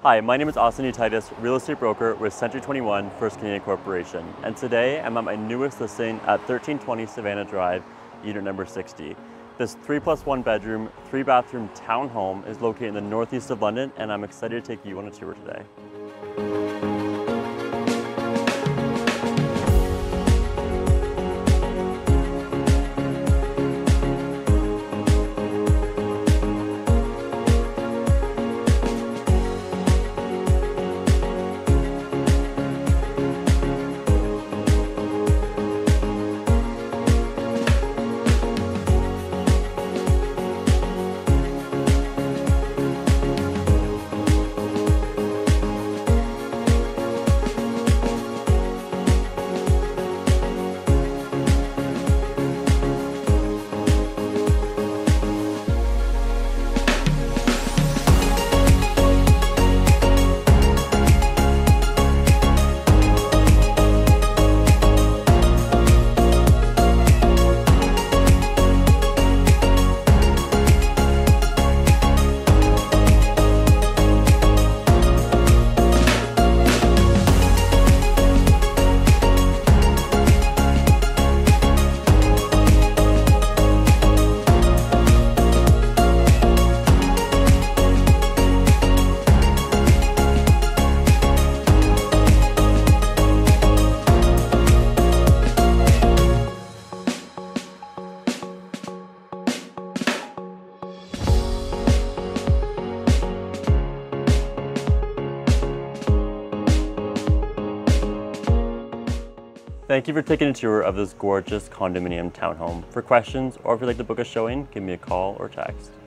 Hi, my name is Austin Utitis, real estate broker with Century 21 First Canadian Corporation, and today I'm at my newest listing at 1320 Savannah Drive, unit number 60. This 3+1 bedroom, 3-bathroom townhome is located in the northeast of London, and I'm excited to take you on a tour today. Thank you for taking a tour of this gorgeous condominium townhome. For questions or if you'd like to book a showing, give me a call or text.